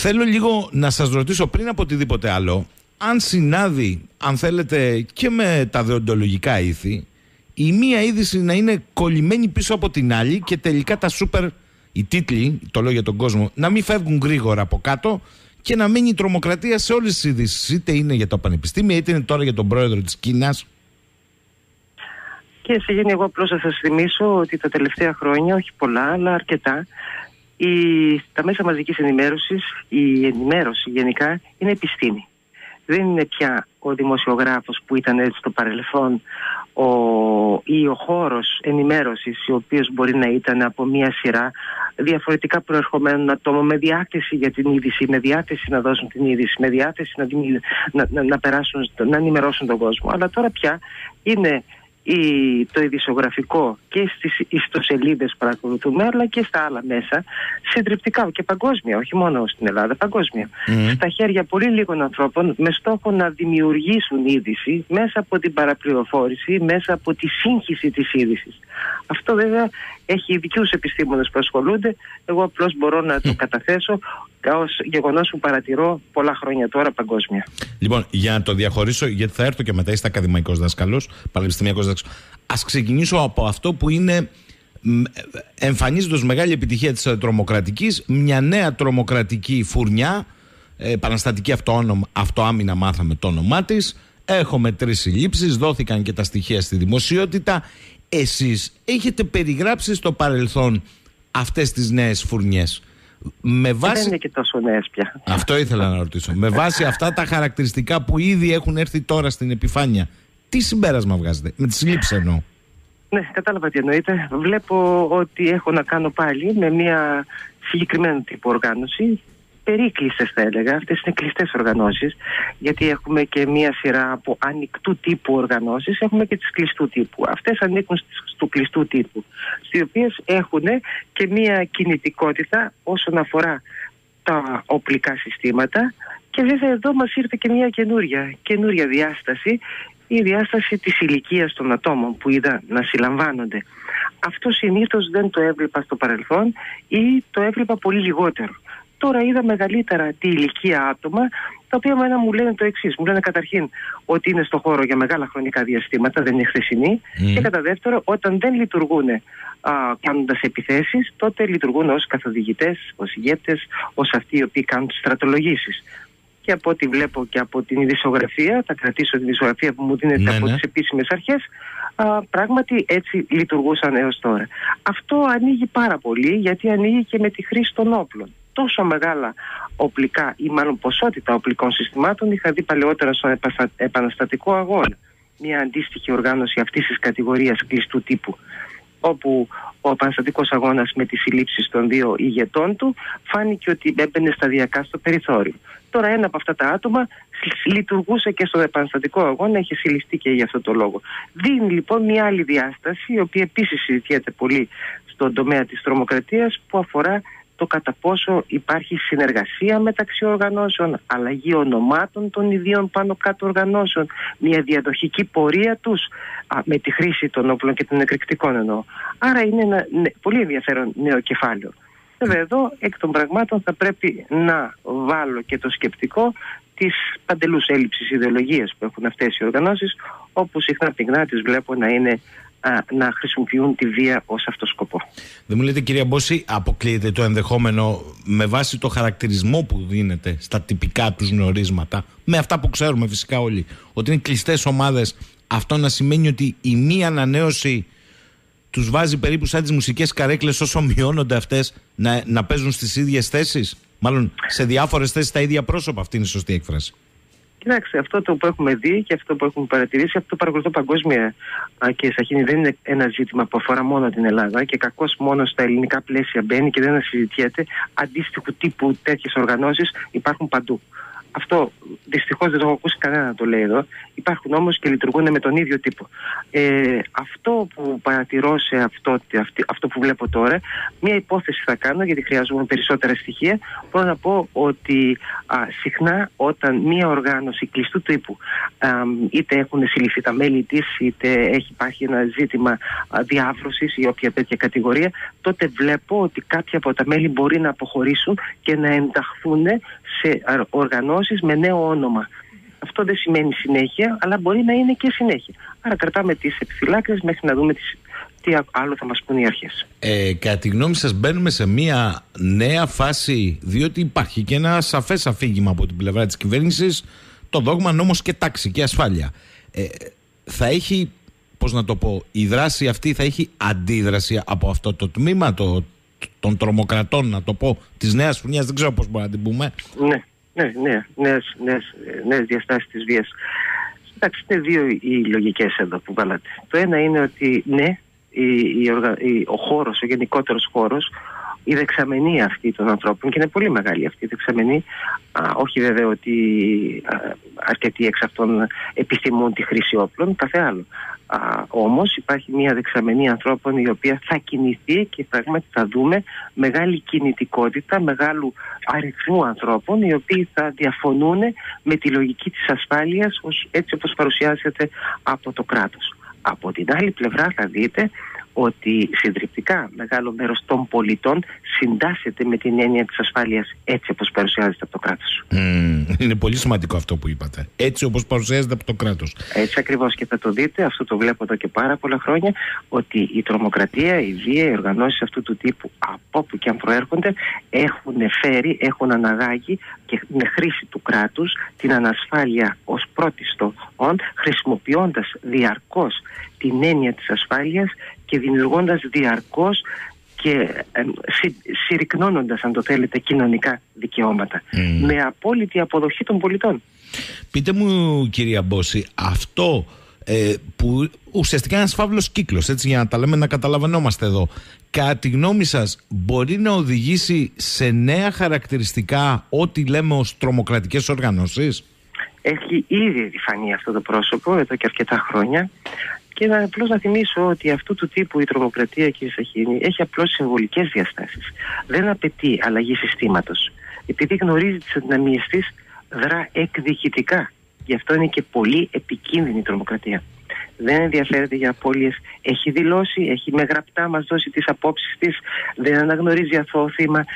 Θέλω λίγο να σας ρωτήσω πριν από οτιδήποτε άλλο, αν συνάδει, αν θέλετε, και με τα δεοντολογικά ήθη, η μία είδηση να είναι κολλημένη πίσω από την άλλη και τελικά τα σούπερ, οι τίτλοι, το λέω για τον κόσμο, να μην φεύγουν γρήγορα από κάτω και να μείνει η τρομοκρατία σε όλες τις ειδήσεις. Είτε είναι για το πανεπιστήμιο, είτε είναι τώρα για τον πρόεδρο της Κίνας. Και σε γέννη, εγώ απλώς θα σας θυμίσω ότι τα τελευταία χρόνια, όχι πολλά, αλλά αρκετά, τα μέσα μαζικής ενημέρωσης, η ενημέρωση γενικά είναι επιστήμη. Δεν είναι πια ο δημοσιογράφος που ήταν έτσι στο παρελθόν ή ο χώρος ενημέρωσης, ο οποίος μπορεί να ήταν από μία σειρά διαφορετικά προερχομένων ατόμων με διάθεση για την είδηση, με διάθεση να δώσουν την είδηση, με διάθεση να περάσουν, να ενημερώσουν τον κόσμο. Αλλά τώρα πια είναι το ειδησιογραφικό και στις ιστοσελίδες που παρακολουθούμε, αλλά και στα άλλα μέσα, συντριπτικά και παγκόσμια, όχι μόνο στην Ελλάδα, παγκόσμια. Στα χέρια πολύ λίγων ανθρώπων, με στόχο να δημιουργήσουν είδηση μέσα από την παραπληροφόρηση, μέσα από τη σύγχυση της είδησης. Αυτό βέβαια έχει ειδικούς επιστήμονες που ασχολούνται. Εγώ απλώς μπορώ να το καταθέσω ως γεγονός που παρατηρώ πολλά χρόνια τώρα παγκόσμια. Λοιπόν, για να το διαχωρίσω, γιατί θα έρθω και μετά, είστε ακαδημαϊκός δάσκαλος, πανεπιστημιακός δάσκαλος. Ας ξεκινήσω από αυτό που είναι, εμφανίζοντας μεγάλη επιτυχία της τρομοκρατικής, μια νέα τρομοκρατική φουρνιά, επαναστατική αυτοάμυνα μάθαμε το όνομά της. Έχουμε 3 συλλήψεις, δόθηκαν και τα στοιχεία στη δημοσιότητα. Εσείς έχετε περιγράψει στο παρελθόν αυτές τις νέες φουρνιές. Δεν είναι και τόσο νέες πια. Αυτό ήθελα να ρωτήσω. Με βάση αυτά τα χαρακτηριστικά που ήδη έχουν έρθει τώρα στην επιφάνεια, τι συμπέρασμα βγάζετε? Με τις συλλήψεις εννοώ. Ναι, κατάλαβα τι εννοείτε. Βλέπω ότι έχω να κάνω πάλι με μια συγκεκριμένη τύπου οργάνωση. Περίκλειστες θα έλεγα, αυτές είναι κλειστές οργανώσεις, γιατί έχουμε και μία σειρά από ανοιχτού τύπου οργανώσεις, έχουμε και τις κλειστού τύπου. Αυτές ανήκουν του κλειστού τύπου, στις οποίες έχουν και μία κινητικότητα όσον αφορά τα οπλικά συστήματα, και βέβαια εδώ μας ήρθε και μία καινούρια διάσταση, η διάσταση της ηλικίας των ατόμων που είδα να συλλαμβάνονται. Αυτό συνήθως δεν το έβλεπα στο παρελθόν ή το έβλεπα πολύ λιγότερο. Τώρα είδα μεγαλύτερα τη ηλικία άτομα, τα οποία μου λένε το εξής. Μου λένε καταρχήν ότι είναι στο χώρο για μεγάλα χρονικά διαστήματα, δεν είναι χθεσινοί. Και κατά δεύτερο, όταν δεν λειτουργούν κάνοντας επιθέσεις, τότε λειτουργούν ως καθοδηγητές, ως ηγέτες, ως αυτοί οι οποίοι κάνουν τις στρατολογήσεις. Και από ό,τι βλέπω και από την ειδησιογραφία, θα κρατήσω την ειδησιογραφία που μου δίνεται από τις επίσημες αρχές, πράγματι έτσι λειτουργούσαν έως τώρα. Αυτό ανοίγει πάρα πολύ, γιατί ανοίγει και με τη χρήση των όπλων. Τόσο μεγάλα οπλικά ή μάλλον ποσότητα οπλικών συστημάτων είχα δει παλαιότερα στον επαναστατικό αγώνα. Μια αντίστοιχη οργάνωση αυτής της κατηγορίας κλειστού τύπου, όπου ο επαναστατικός αγώνας με τις συλλήψεις των 2 ηγετών του φάνηκε ότι έμπαινε σταδιακά στο περιθώριο. Τώρα ένα από αυτά τα άτομα λειτουργούσε και στον επαναστατικό αγώνα, είχε συλληφθεί και για αυτό το λόγο. Δίνει λοιπόν μια άλλη διάσταση, η οποία επίσης συζητιέται πολύ στον τομέα της τρομοκρατίας, που αφορά το κατά πόσο υπάρχει συνεργασία μεταξύ οργανώσεων, αλλαγή ονομάτων των ιδίων πάνω κάτω οργανώσεων, μια διαδοχική πορεία τους με τη χρήση των όπλων και των εκρηκτικών εννοώ. Άρα είναι ένα πολύ ενδιαφέρον νέο κεφάλαιο. Βέβαια εδώ εκ των πραγμάτων θα πρέπει να βάλω και το σκεπτικό της παντελούς έλλειψης ιδεολογίας που έχουν αυτές οι οργανώσεις, όπου συχνά πυκνά τις βλέπω να χρησιμοποιούν τη βία ως αυτό σκοπό. Δεν μου λέτε, κυρία Μπόση, αποκλείεται το ενδεχόμενο με βάση το χαρακτηρισμό που δίνεται στα τυπικά τους γνωρίσματα, με αυτά που ξέρουμε φυσικά όλοι, ότι είναι κλειστές ομάδες, αυτό να σημαίνει ότι η μία ανανέωση τους βάζει περίπου σαν τις μουσικές καρέκλες, όσο μειώνονται αυτές, να παίζουν στις ίδιες θέσεις, μάλλον σε διάφορες θέσεις τα ίδια πρόσωπα? Αυτή είναι η σωστή έκφραση? Κοιτάξτε, αυτό το που έχουμε δει και αυτό που έχουμε παρατηρήσει, αυτό το παρακολουθώ παγκόσμια και Σαχίνη, δεν είναι ένα ζήτημα που αφορά μόνο την Ελλάδα και κακώς μόνο στα ελληνικά πλαίσια μπαίνει και δεν συζητιέται. Αντίστοιχου τύπου τέτοιες οργανώσεις υπάρχουν παντού. Αυτό δυστυχώς δεν το έχω ακούσει κανένα να το λέει εδώ. Υπάρχουν όμως και λειτουργούν με τον ίδιο τύπο. Αυτό που παρατηρώ σε αυτό που βλέπω τώρα, μια υπόθεση θα κάνω, γιατί χρειάζομαι περισσότερα στοιχεία. Μπορώ να πω ότι συχνά όταν μια οργάνωση κλειστού τύπου, είτε έχουν συλληφθεί τα μέλη της, είτε υπάρχει ένα ζήτημα διάβρωσης ή όποια τέτοια κατηγορία, τότε βλέπω ότι κάποια από τα μέλη μπορεί να αποχωρήσουν και να ενταχθούν σε οργανώσεις με νέο όνομα. Αυτό δεν σημαίνει συνέχεια, αλλά μπορεί να είναι και συνέχεια. Άρα κρατάμε τις επιφυλάξεις μέχρι να δούμε τι άλλο θα μας πούν οι αρχές. Κατά τη γνώμη σας, μπαίνουμε σε μια νέα φάση, διότι υπάρχει και ένα σαφές αφήγημα από την πλευρά της κυβέρνησης, το δόγμα νόμος και τάξη και ασφάλεια. Θα έχει, πώς να το πω, η δράση αυτή θα έχει αντίδραση από αυτό το τμήμα των τρομοκρατών, να το πω, της νέας φουρνιάς, δεν ξέρω πώς μπορούμε να την πούμε. Νέες διαστάσεις της βίας. Εντάξει, είναι δύο οι λογικές εδώ που βάλατε. Το ένα είναι ότι ναι, ο χώρος, ο γενικότερος χώρος, η δεξαμενή αυτή των ανθρώπων, και είναι πολύ μεγάλη αυτή η δεξαμενή, όχι βέβαια ότι αρκετοί εξ αυτών επιθυμούν τη χρήση όπλων, κάθε άλλο. Όμως υπάρχει μια δεξαμενή ανθρώπων η οποία θα κινηθεί και πράγματι θα δούμε μεγάλη κινητικότητα, μεγάλου αριθμού ανθρώπων οι οποίοι θα διαφωνούν με τη λογική της ασφάλειας έτσι όπως παρουσιάζεται από το κράτος. Από την άλλη πλευρά θα δείτε ότι συντριπτικά μεγάλο μέρος των πολιτών συντάσσεται με την έννοια της ασφάλειας έτσι όπως παρουσιάζεται από το κράτος. Είναι πολύ σημαντικό αυτό που είπατε. Έτσι όπως παρουσιάζεται από το κράτος. Έτσι ακριβώς, και θα το δείτε, αυτό το βλέπω εδώ και πάρα πολλά χρόνια, ότι η τρομοκρατία, η βία, οι οργανώσεις αυτού του τύπου, από όπου και αν προέρχονται, έχουν αναγάγει και με χρήση του κράτους την ανασφάλεια ως πρώτιστο, χρησιμοποιώντας διαρκώς την έννοια της ασφάλειας και δημιουργώντας διαρκώς και συρρυκνώνοντας, αν το θέλετε, κοινωνικά δικαιώματα με απόλυτη αποδοχή των πολιτών. Πείτε μου, κυρία Μπόση, αυτό που ουσιαστικά είναι ένας φαύλος κύκλος, έτσι, για να τα λέμε, να καταλαβαίνόμαστε εδώ, κατά τη γνώμη σας μπορεί να οδηγήσει σε νέα χαρακτηριστικά ό,τι λέμε ως τρομοκρατικές οργανώσεις? Έχει ήδη επιφανεί αυτό το πρόσωπο εδώ και αρκετά χρόνια. Και απλώς να θυμίσω ότι αυτού του τύπου η τρομοκρατία, κύριε Σαχίνη, έχει απλώς συμβολικές διαστάσεις. Δεν απαιτεί αλλαγή συστήματος. Επειδή γνωρίζει τις αδυναμίες της, δρά εκδιοικητικά. Γι' αυτό είναι και πολύ επικίνδυνη η τρομοκρατία. Δεν ενδιαφέρεται για απώλειες. Έχει δηλώσει, έχει με γραπτά μας δώσει τις απόψεις της. Δεν αναγνωρίζει αθώο θύμα.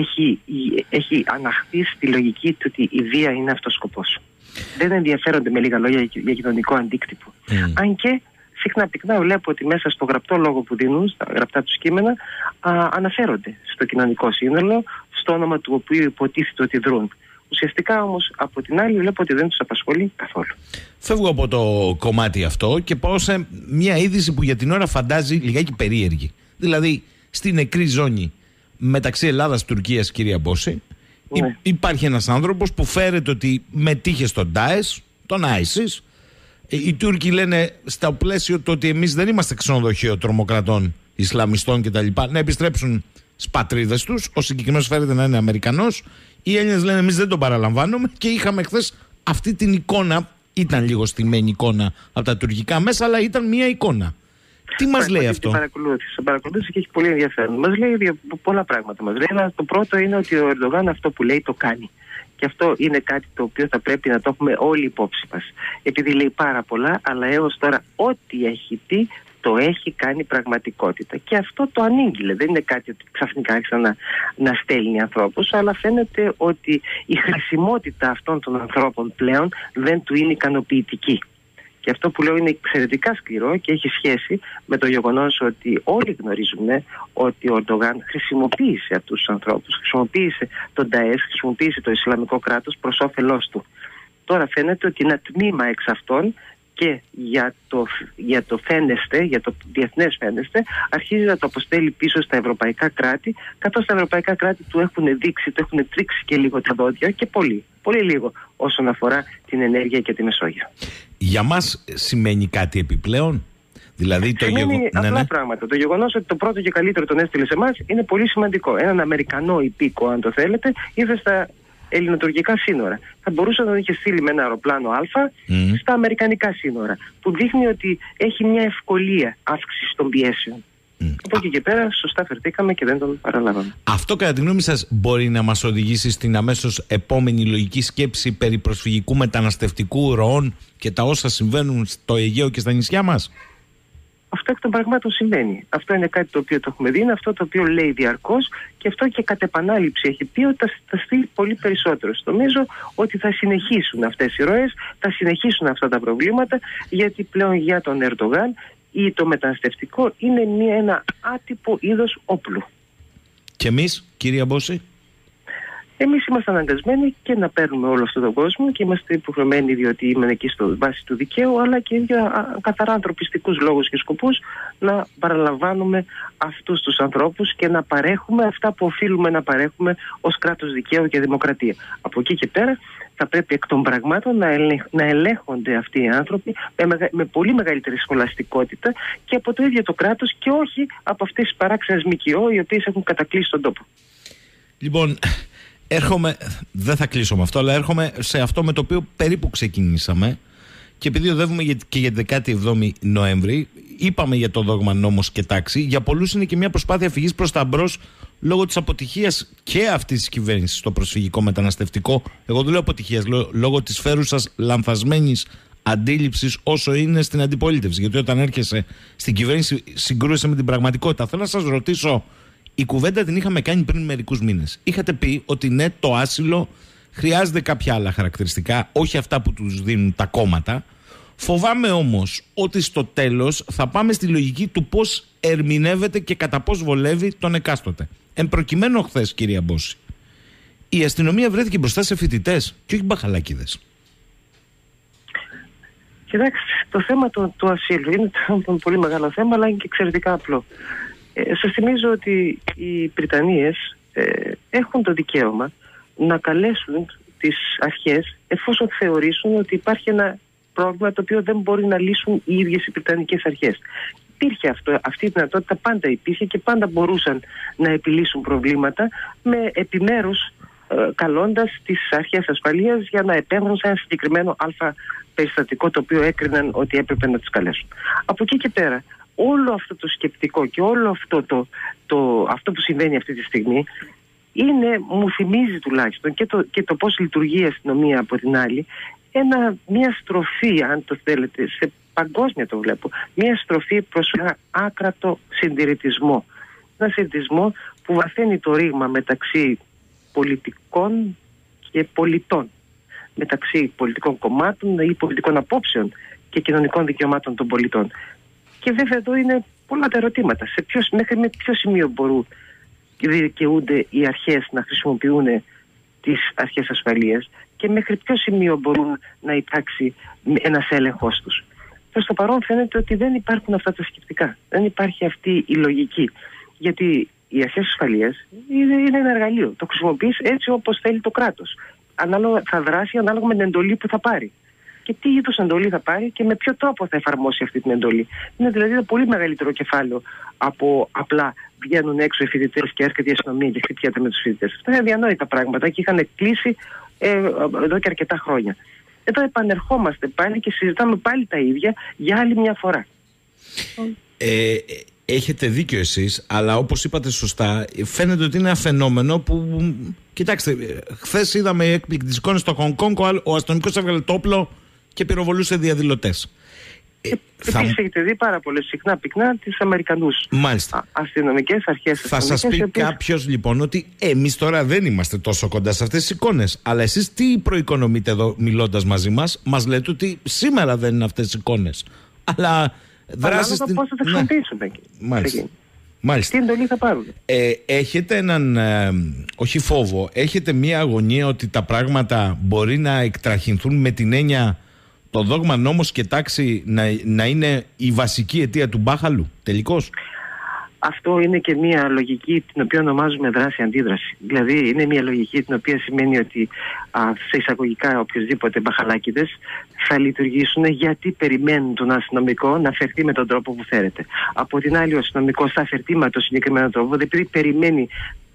Έχει αναχθεί στη λογική του ότι η βία είναι αυτός σκοπός. Δεν ενδιαφέρονται με λίγα λόγια για κοινωνικό αντίκτυπο. Αν και συχνά πυκνά βλέπω ότι μέσα στο γραπτό λόγο που δίνουν, στα γραπτά τους κείμενα, αναφέρονται στο κοινωνικό σύνολο, στο όνομα του οποίου υποτίθεται ότι δρούν. Ουσιαστικά όμως από την άλλη βλέπω ότι δεν τους απασχολεί καθόλου. Φεύγω από το κομμάτι αυτό και πάω σε μια είδηση που για την ώρα φαντάζει λιγάκι περίεργη. Δηλαδή στη νεκρή ζώνη μεταξύ Ελλάδας-Τουρκίας, κυρία Μπόση, υπάρχει ένας άνθρωπος που φέρεται ότι μετήχε στον Ντάες, τον ISIS. Οι Τούρκοι λένε στα πλαίσιο το ότι εμείς δεν είμαστε ξενοδοχείο τρομοκρατών, Ισλαμιστών κτλ. Να επιστρέψουν στις πατρίδες τους. Ο συγκεκριμένος φέρεται να είναι Αμερικανός. Οι Έλληνες λένε εμείς δεν τον παραλαμβάνουμε. Και είχαμε χθες αυτή την εικόνα. Ήταν λίγο στημένη εικόνα από τα τουρκικά μέσα, αλλά ήταν μια εικόνα. Τι μας λέει αυτό? Παρακολούθησε και έχει πολύ ενδιαφέρον. Μας λέει πολλά πράγματα. Μας λέει, το πρώτο είναι ότι ο Ερντογάν αυτό που λέει το κάνει. Και αυτό είναι κάτι το οποίο θα πρέπει να το έχουμε όλοι υπόψη μας. Επειδή λέει πάρα πολλά, αλλά έως τώρα ό,τι έχει πει το έχει κάνει πραγματικότητα. Και αυτό το ανήγγειλε. Δεν είναι κάτι ότι ξαφνικά άρχισε να στέλνει ανθρώπους, αλλά φαίνεται ότι η χρησιμότητα αυτών των ανθρώπων πλέον δεν του είναι ικανοποιητική. Και αυτό που λέω είναι εξαιρετικά σκληρό και έχει σχέση με το γεγονός ότι όλοι γνωρίζουμε ότι ο Ερντογάν χρησιμοποίησε αυτούς τους ανθρώπους, χρησιμοποίησε τον Νταές, χρησιμοποίησε το Ισλαμικό κράτος προς όφελός του. Τώρα φαίνεται ότι ένα τμήμα εξ αυτών και για το φαίνεστε, για το διεθνές φαίνεστε, αρχίζει να το αποστέλει πίσω στα ευρωπαϊκά κράτη, καθώς τα ευρωπαϊκά κράτη του έχουν δείξει, του έχουν τρίξει και λίγο τα δόντια και πολύ λίγο όσον αφορά την ενέργεια και τη Μεσόγειο. Για μας σημαίνει κάτι επιπλέον? Δηλαδή σημαίνει απλά πράγματα. Το γεγονός ότι το πρώτο και καλύτερο τον έστειλε σε εμάς είναι πολύ σημαντικό. Έναν Αμερικανό υπήκο, αν το θέλετε, ήρθε στα ελληνοτουρκικά σύνορα. Θα μπορούσε να τον είχε στείλει με ένα αεροπλάνο Α στα αμερικανικά σύνορα, που δείχνει ότι έχει μια ευκολία αύξηση των πιέσεων. Από εκεί και πέρα, σωστά φερθήκαμε και δεν τον παραλάβαμε. Αυτό, κατά τη γνώμη σας, μπορεί να μας οδηγήσει στην αμέσως επόμενη λογική σκέψη περί προσφυγικού μεταναστευτικού ροών και τα όσα συμβαίνουν στο Αιγαίο και στα νησιά μας? Αυτό εκ των πραγμάτων συμβαίνει. Αυτό είναι κάτι το οποίο το έχουμε δει, είναι αυτό το οποίο λέει διαρκώς και αυτό και κατ' επανάληψη έχει πει ότι θα στείλει πολύ περισσότερο. Νομίζω ότι θα συνεχίσουν αυτές οι ροές, θα συνεχίσουν αυτά τα προβλήματα, γιατί πλέον για τον Ερντογάν ή το μεταναστευτικό είναι ένα άτυπο είδος όπλου. Και εμείς, κυρία Μπόση? Εμείς είμαστε αναγκασμένοι και να παίρνουμε όλο αυτόν τον κόσμο και είμαστε υποχρεωμένοι, διότι είμαστε εκεί στο βάση του δικαίου, αλλά και για καθαρά ανθρωπιστικούς λόγους και σκοπούς, να παραλαμβάνουμε αυτούς τους ανθρώπους και να παρέχουμε αυτά που οφείλουμε να παρέχουμε ως κράτος δικαίου και δημοκρατία. Από εκεί και πέρα θα πρέπει εκ των πραγμάτων να ελέγχονται αυτοί οι άνθρωποι με πολύ μεγαλύτερη σχολαστικότητα και από το ίδιο το κράτος και όχι από αυτές τις παράξενες ΜΚΟ οι οποίες έχουν κατακλείσει τον τόπο. Λοιπόν, δεν θα κλείσω με αυτό, αλλά έρχομαι σε αυτό με το οποίο περίπου ξεκινήσαμε, και επειδή οδεύουμε και για την 17η Νοέμβρη, είπαμε για το δόγμα νόμος και τάξη. Για πολλούς είναι και μια προσπάθεια φυγής προς τα μπρος λόγω της αποτυχίας και αυτής της κυβέρνησης στο προσφυγικό μεταναστευτικό. Εγώ δεν λέω αποτυχίας, λόγω της φέρουσας λανθασμένης αντίληψης όσο είναι στην αντιπολίτευση. Γιατί όταν έρχεσαι στην κυβέρνηση συγκρούεσαι με την πραγματικότητα. Θέλω να σας ρωτήσω, η κουβέντα την είχαμε κάνει πριν μερικούς μήνες. Είχατε πει ότι ναι, το άσυλο χρειάζεται κάποια άλλα χαρακτηριστικά, όχι αυτά που τους δίνουν τα κόμματα. Φοβάμαι όμως ότι στο τέλος θα πάμε στη λογική του πώς ερμηνεύεται και κατά πώς βολεύει τον εκάστοτε. Εν προκειμένου χθες, κυρία Μπόση, η αστυνομία βρέθηκε μπροστά σε φοιτητές και όχι μπαχαλάκιδες. Κοιτάξτε, το θέμα του ασύλου είναι ένα πολύ μεγάλο θέμα, αλλά είναι και εξαιρετικά απλό. Σας θυμίζω ότι οι Βρυτανίες έχουν το δικαίωμα να καλέσουν τις αρχές εφόσον θεωρήσουν ότι υπάρχει ένα πρόβλημα το οποίο δεν μπορεί να λύσουν οι ίδιες οι Βρυτανικές αρχές. Υπήρχε αυτή η δυνατότητα, πάντα υπήρχε και πάντα μπορούσαν να επιλύσουν προβλήματα με επιμέρους καλώντας τις αρχές ασφαλείας για να επέμβουν σε ένα συγκεκριμένο περιστατικό το οποίο έκριναν ότι έπρεπε να τις καλέσουν. Από εκεί και πέρα, όλο αυτό το σκεπτικό και όλο αυτό που συμβαίνει αυτή τη στιγμή μου θυμίζει τουλάχιστον και το πώς λειτουργεί η αστυνομία από την άλλη, μια στροφή, αν το θέλετε, σε παγκόσμια το βλέπω, μια στροφή προς ένα άκρατο συντηρητισμό. Ένα συντηρητισμό που βαθαίνει το ρήγμα μεταξύ πολιτικών και πολιτών, μεταξύ πολιτικών κομμάτων ή πολιτικών απόψεων και κοινωνικών δικαιωμάτων των πολιτών. Και βέβαια εδώ είναι πολλά τα ερωτήματα. Μέχρι με ποιο σημείο μπορούν και δικαιούνται οι αρχές να χρησιμοποιούν τις αρχές ασφαλείας και μέχρι ποιο σημείο μπορούν να υπάρξει ένας έλεγχος τους. Προς το παρόν φαίνεται ότι δεν υπάρχουν αυτά τα σκεπτικά. Δεν υπάρχει αυτή η λογική. Γιατί οι αρχές ασφαλείας είναι ένα εργαλείο. Το χρησιμοποιείς έτσι όπως θέλει το κράτος. Θα δράσει ανάλογα με την εντολή που θα πάρει. Και τι είδους εντολή θα πάρει και με ποιο τρόπο θα εφαρμόσει αυτή την εντολή. Είναι δηλαδή ένα πολύ μεγαλύτερο κεφάλαιο από απλά βγαίνουν έξω οι φοιτητές και έρχεται η αστυνομία και χτυπιέται με τους φοιτητές. Αυτά είναι αδιανόητα πράγματα και είχαν κλείσει εδώ και αρκετά χρόνια. Εδώ επανερχόμαστε πάλι και συζητάμε πάλι τα ίδια για άλλη μια φορά. Έχετε δίκιο εσείς, αλλά όπως είπατε σωστά, φαίνεται ότι είναι ένα φαινόμενο που, κοιτάξτε, χθες είδαμε εκπληκτικές εικόνες στο Χονγκ Κονγκ, ο αστυνομικός έβγαλε το όπλο και πυροβολούσε διαδηλωτές. Επίσης έχετε δει πάρα πολύ συχνά πυκνά τις Αμερικανούς αστυνομικές αρχές. Θα σας πει κάποιος λοιπόν ότι εμείς τώρα δεν είμαστε τόσο κοντά σε αυτές τις εικόνες. Αλλά εσείς τι προοικονομείτε εδώ μιλώντας μαζί μας? Μας λέτε ότι σήμερα δεν είναι αυτές τις εικόνες. Αλλά δράσεις στην... πώς θα τα χρησιμοποιήσουμε. Μάλιστα. Τι εντολή θα πάρουν. Έχετε έναν, όχι φόβο, έχετε μία αγωνία ότι τα πράγματα μπορεί να εκτραχυνθούν με την έννοια το δόγμα νόμος και τάξη να είναι η βασική αιτία του μπάχαλου τελικώς? Αυτό είναι και μια λογική την οποία ονομάζουμε δράση-αντίδραση. Δηλαδή είναι μια λογική την οποία σημαίνει ότι σε εισαγωγικά οποιοσδήποτε μπαχαλάκιδες θα λειτουργήσουν γιατί περιμένουν τον αστυνομικό να φερθεί με τον τρόπο που φέρεται. Από την άλλη ο αστυνομικός θα φερθεί με τον συγκεκριμένο τρόπο επειδή περιμένει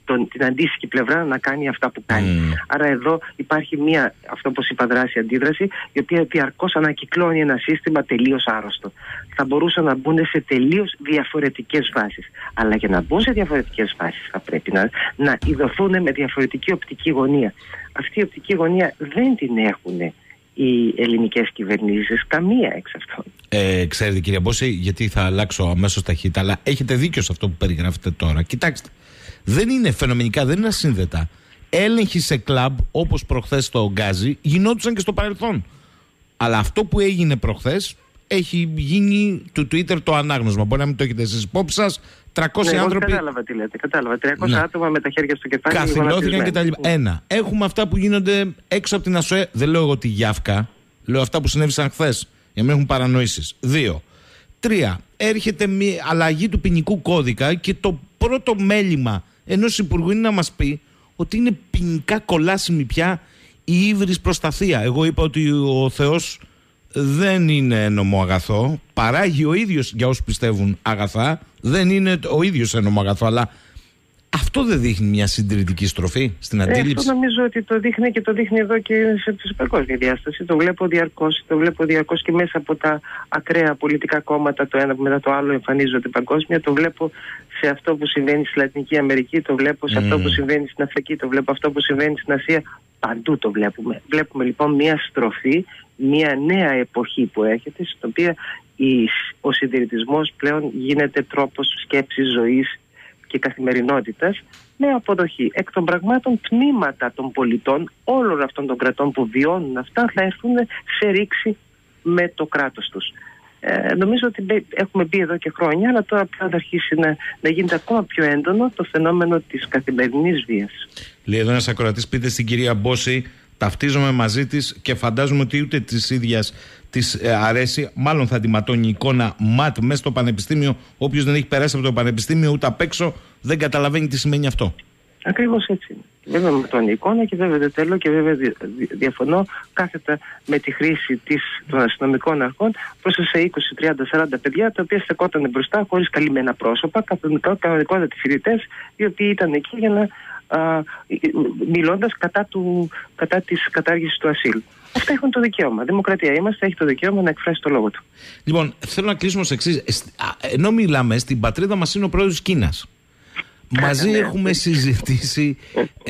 την αντίστοιχη πλευρά να κάνει αυτά που κάνει. Άρα εδώ υπάρχει μια, αυτό όπως είπα, δράση-αντίδραση, η οποία διαρκώς ανακυκλώνει ένα σύστημα τελείως άρρωστο. Θα μπορούσαν να μπουν σε τελείως διαφορετικές βάσεις. Αλλά για να μπουν σε διαφορετικές βάσεις θα πρέπει να ειδωθούν με διαφορετική οπτική γωνία. Αυτή η οπτική γωνία δεν την έχουν οι ελληνικές κυβερνήσεις, καμία εξ αυτών. Ξέρετε, κύριε Μπόση, γιατί θα αλλάξω αμέσως ταχύτητα, αλλά έχετε δίκιο σε αυτό που περιγράφετε τώρα. Κοιτάξτε, δεν είναι φαινομενικά, δεν είναι ασύνδετα. Έλεγχοι σε κλαμπ, όπως προχθές στο Γκάζι, γινόντουσαν και στο παρελθόν. Αλλά αυτό που έγινε προχθές έχει γίνει του Twitter το ανάγνωσμα. Μπορεί να μην το έχετε εσείς υπόψη σας. 300 άνθρωποι. Κατάλαβα τι λέτε. Κατάλαβα. 300 άτομα με τα χέρια στο κεφάλι. Καθυλώθηκαν κτλ. Ένα. Έχουμε αυτά που γίνονται έξω από την ΑΣΟΕ. Δεν λέω εγώ τη Γιάφκα. Λέω αυτά που συνέβησαν χθες. Για να μην έχουν παρανοήσεις. 2. 3. Έρχεται μια αλλαγή του ποινικού κώδικα και το πρώτο μέλημα ενός υπουργού είναι να μας πει ότι είναι ποινικά κολάσιμη πια η ύβρις προστασία. Εγώ είπα ότι ο Θεός δεν είναι ένομο αγαθό. Παράγει ο ίδιος, για όσους πιστεύουν, αγαθά. Δεν είναι ο ίδιος ένομο αγαθό, αλλά αυτό δεν δείχνει μια συντηρητική στροφή στην αντίληψη? Αυτό νομίζω ότι το δείχνει και το δείχνει εδώ και σε παγκόσμια διάσταση. Το βλέπω διαρκώς και μέσα από τα ακραία πολιτικά κόμματα, το ένα μετά το άλλο εμφανίζονται παγκόσμια. Το βλέπω σε αυτό που συμβαίνει στη Λατινική Αμερική, το βλέπω σε αυτό που συμβαίνει στην Αφρική, το βλέπω αυτό που συμβαίνει στην Ασία. Παντού το βλέπουμε. Βλέπουμε λοιπόν μια στροφή, μια νέα εποχή που έρχεται, στην οποία ο συντηρητισμός πλέον γίνεται τρόπος σκέψης, ζωής και καθημερινότητας, με αποδοχή. Εκ των πραγμάτων, τμήματα των πολιτών όλων αυτών των κρατών που βιώνουν αυτά θα έρθουν σε ρήξη με το κράτος τους. Νομίζω ότι έχουμε μπει εδώ και χρόνια, αλλά τώρα θα αρχίσει να γίνεται ακόμα πιο έντονο το φαινόμενο της καθημερινής βίας. Λέει εδώ ένας ακροατής, πείτε στην κυρία Μπόση, ταυτίζομαι μαζί της και φαντάζομαι ότι ούτε της ίδιας της αρέσει. Μάλλον θα τη ματώνει η εικόνα ματ μέσα στο πανεπιστήμιο. Όποιος δεν έχει περάσει από το πανεπιστήμιο ούτε απ' έξω δεν καταλαβαίνει τι σημαίνει αυτό. Ακριβώς έτσι είναι. Βέβαια ματώνει η εικόνα και βέβαια δεν θέλω και βέβαια διαφωνώ κάθετα με τη χρήση των αστυνομικών αρχών προς σε 20, 30, 40 παιδιά τα οποία στεκόταν μπροστά χωρίς καλυμμένα πρόσωπα, κανονικότατοι φοιτητές, οι οποίοι ήταν εκεί για να μιλώντας κατά της κατάργησης του ασύλου. Αυτά έχουν το δικαίωμα. Δημοκρατία είμαστε, έχει το δικαίωμα να εκφράσει το λόγο του. Λοιπόν, θέλω να κλείσουμε ως εξής. Ενώ μιλάμε, στην πατρίδα μας είναι ο πρόεδρος της Κίνας. Μαζί έχουμε συζητήσει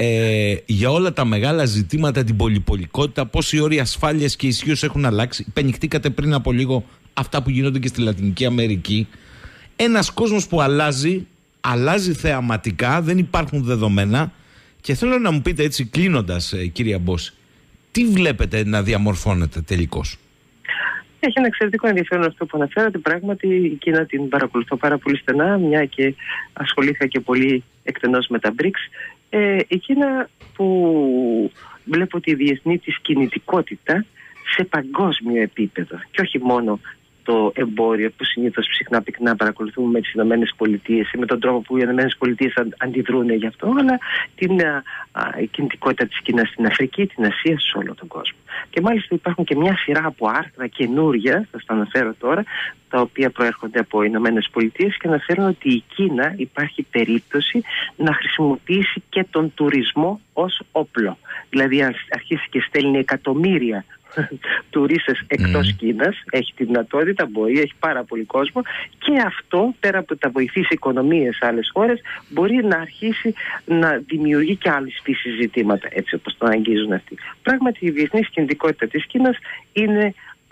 για όλα τα μεγάλα ζητήματα, την πολυπολικότητα, πώς οι όροι ασφάλειας και ισχύως έχουν αλλάξει. Υπενηχτήκατε πριν από λίγο αυτά που γίνονται και στη Λατινική Αμερική. Ένας κόσμος που αλλάζει θεαματικά, δεν υπάρχουν δεδομένα. Και θέλω να μου πείτε έτσι, κλείνοντας, κυρία Μπόση, τι βλέπετε να διαμορφώνεται τελικώς? Έχει ένα εξαιρετικό ενδιαφέρον αυτό που αναφέρατε. Πράγματι, η Κίνα την παρακολουθώ πάρα πολύ στενά, μια και ασχολήθηκα και πολύ εκτενώς με τα BRICS. Η Κίνα που βλέπω τη διεθνή της κινητικότητα σε παγκόσμιο επίπεδο και όχι μόνο το εμπόριο που συνήθως συχνά πυκνά παρακολουθούμε με τις Ηνωμένες Πολιτείες ή με τον τρόπο που οι Ηνωμένες Πολιτείες αντιδρούν γι' αυτό, αλλά την κινητικότητα της Κίνας στην Αφρική, την Ασία, σε όλο τον κόσμο. Και μάλιστα υπάρχουν και μια σειρά από άρθρα καινούρια, θα στα αναφέρω τώρα, τα οποία προέρχονται από οι Ηνωμένες Πολιτείες και αναφέρουν ότι η Κίνα υπάρχει περίπτωση να χρησιμοποιήσει και τον τουρισμό ως όπλο. Δηλαδή αν αρχίσει και στέλνει εκατομμύρια τουρίστες εκτός Κίνας, έχει τη δυνατότητα, μπορεί, έχει πάρα πολύ κόσμο και αυτό πέρα από τα βοηθήσει οικονομίες σε άλλες χώρες μπορεί να αρχίσει να δημιουργεί και άλλες φύσεις ζητήματα, έτσι όπως το αγγίζουν αυτοί. Πράγματι η διεθνής κινητικότητα της Κίνας είναι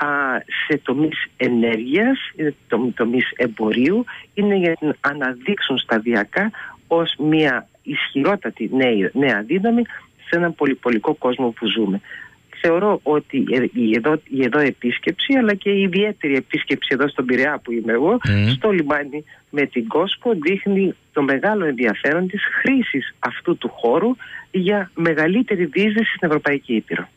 σε τομείς ενέργειας, τομείς εμπορίου, είναι για να αναδείξουν σταδιακά ως μια ισχυρότατη νέα δύναμη σε έναν πολυπολικό κόσμο που ζούμε. Θεωρώ ότι η εδώ επίσκεψη, αλλά και η ιδιαίτερη επίσκεψη εδώ στον Πειραιά που είμαι εγώ, στο λιμάνι με την Κόσκο, δείχνει το μεγάλο ενδιαφέρον της χρήσης αυτού του χώρου για μεγαλύτερη διείσδυση στην Ευρωπαϊκή Ήπειρο.